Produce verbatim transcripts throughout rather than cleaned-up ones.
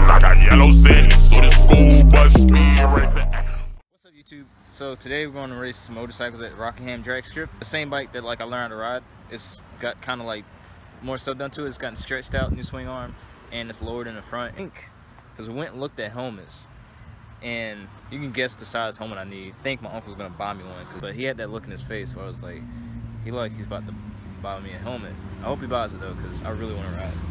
I got yellow sitting, so the school bus speed racing. What's up, YouTube? So today we're going to race motorcycles at Rockingham Drag Strip. The same bike that like I learned how to ride. It's got kind of like more stuff done to it. It's gotten stretched out, new swing arm, and it's lowered in the front. Because we went and looked at helmets, and you can guess the size helmet I need. I think my uncle's gonna buy me one, cause, but he had that look in his face where I was like, he like he's about to buy me a helmet. I hope he buys it though, cause I really want to ride.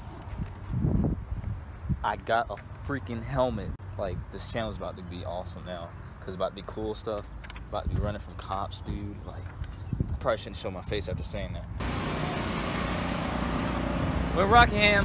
I got a freaking helmet. Like, this channel's about to be awesome now, cause it's about to be cool stuff. About to be running from cops, dude. Like, I probably shouldn't show my face after saying that. We're in Rockingham.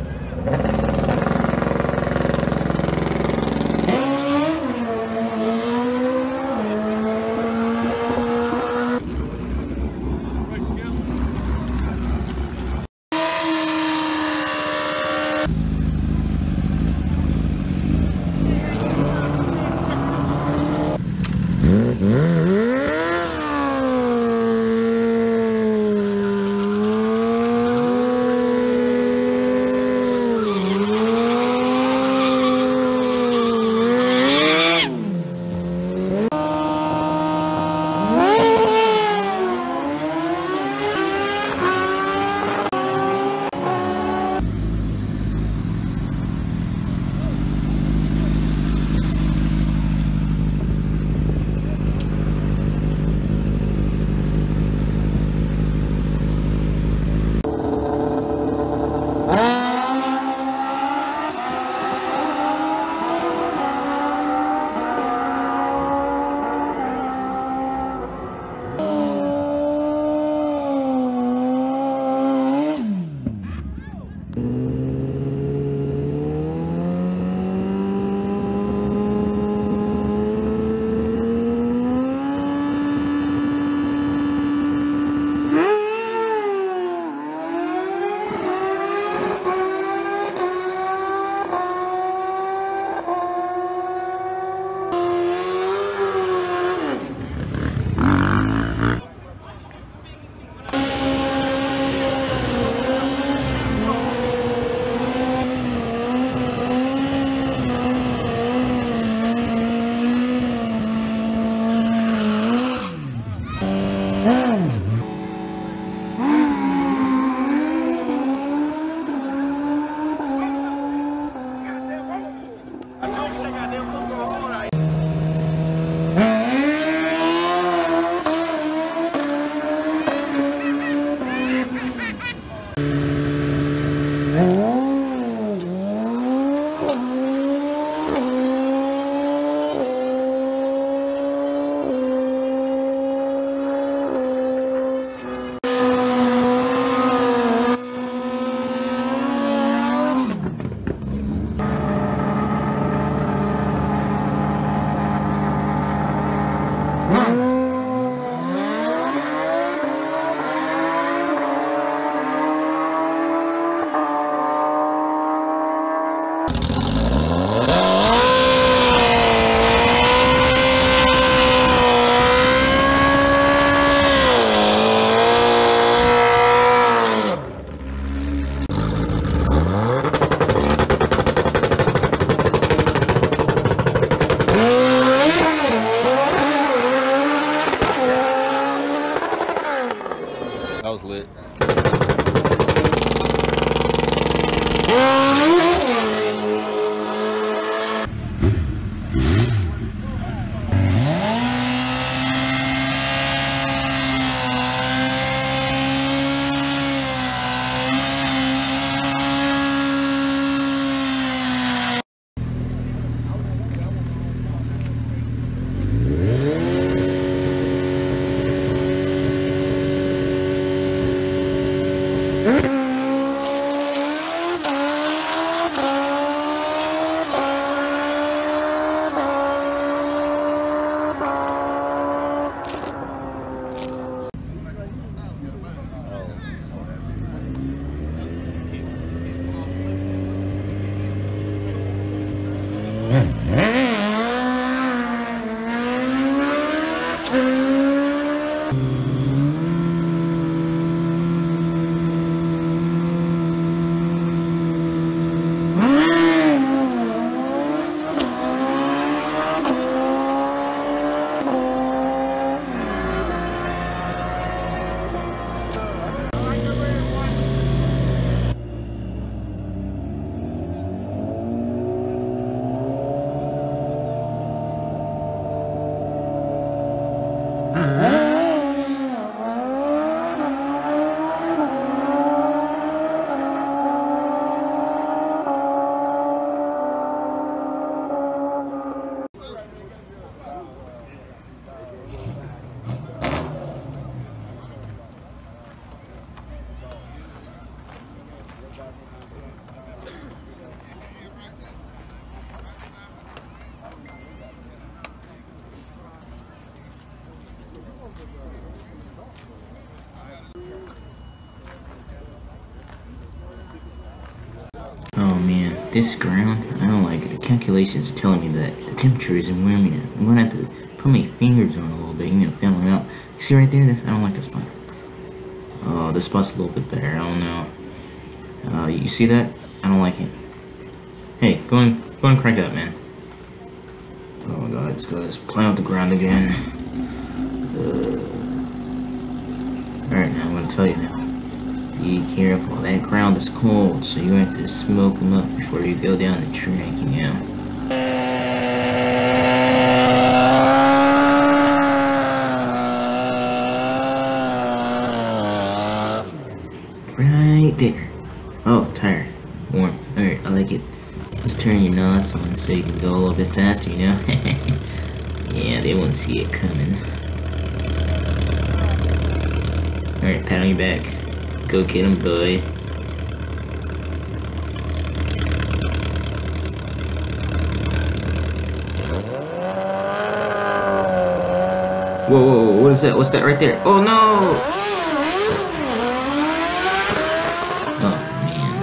That was lit. Oh man, this ground, I don't like it. The calculations are telling me that the temperature isn't warm enough. I'm gonna have to put my fingers on it a little bit, you know, feel it out. See right there? This, I don't like this spot. Oh, this spot's a little bit better. I don't know. Uh, you see that? I don't like it. Hey, go and, go and crank it up, man. Oh my god, let's go. Let's play out the ground again. Uh, Alright, now I'm gonna tell you now. Be careful, that ground is cold, so you have to smoke them up before you go down the track, you know. Right there. Oh, tire. Warm. Alright, I like it. Let's turn your N O S on so you can go a little bit faster, you know? Yeah, they won't see it coming. Alright, pat on your back. Go get him, boy. Whoa, whoa, whoa, what is that? What's that right there? Oh no! Oh man.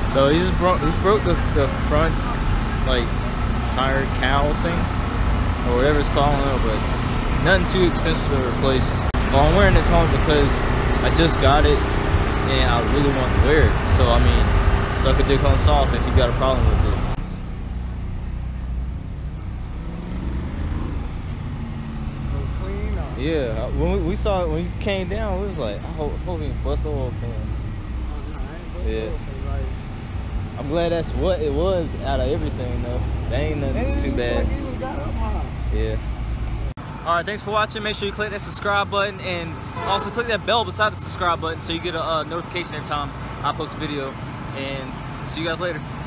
So he just broke, he broke the, the front, like, tire cowl thing, or whatever it's called, I don't know, but nothing too expensive to replace. Well, I'm wearing this helmet because I just got it, and I really want to wear it. So, I mean, suck a dick on soft if you got a problem with it. Yeah, when we, we saw it, when you came down, we was like, I hope, hope he bust the oil pan. Yeah. I'm glad that's what it was out of everything, though. That ain't nothing too bad. Yeah. Alright, thanks for watching. Make sure you click that subscribe button and also click that bell beside the subscribe button so you get a uh, notification every time I post a video. And see you guys later.